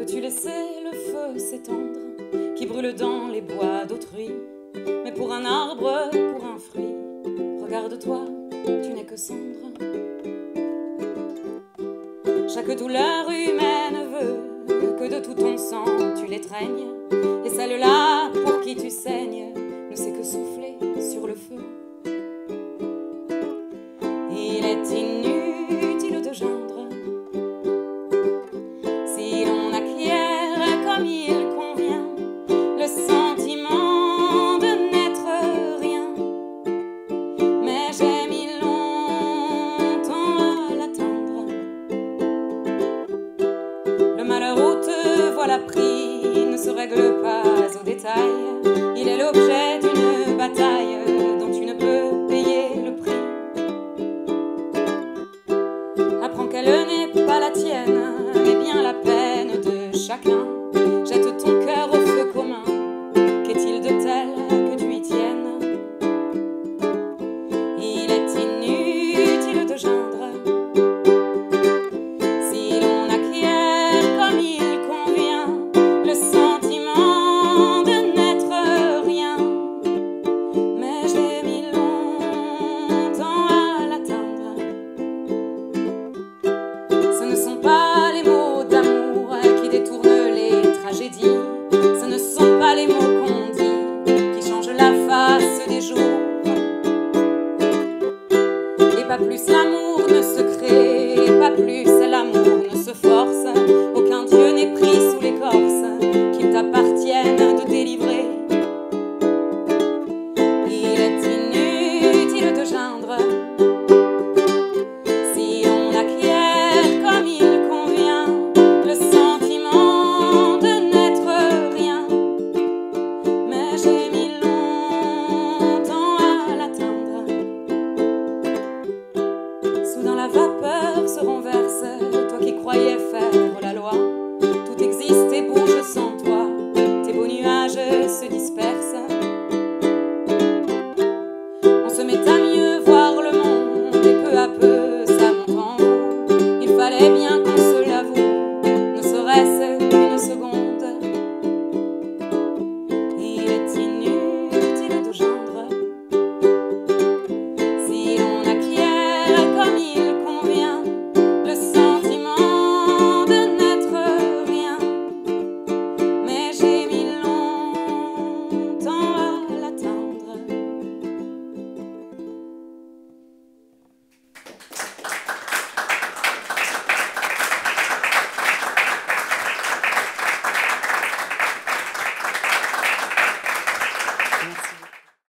Peux-tu laisser le feu s'étendre, qui brûle dans les bois d'autrui? Mais pour un arbre, pour un fruit, regarde-toi, tu n'es que cendre. Chaque douleur humaine veut que de tout ton sang tu l'étreignes, et celle-là pour qui tu saignes ne sait que souffler sur le feu. Il est